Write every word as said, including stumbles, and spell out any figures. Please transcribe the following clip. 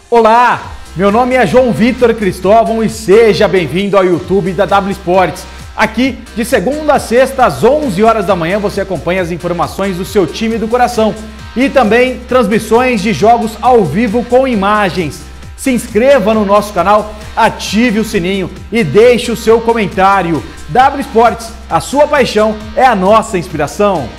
Olá, meu nome é João Vitor Cristóvão e seja bem-vindo ao YouTube da W Sports. Aqui, de segunda a sexta, às onze horas da manhã, você acompanha as informações do seu time do coração e também transmissões de jogos ao vivo com imagens. Se inscreva no nosso canal, ative o sininho e deixe o seu comentário. W Sports, a sua paixão é a nossa inspiração.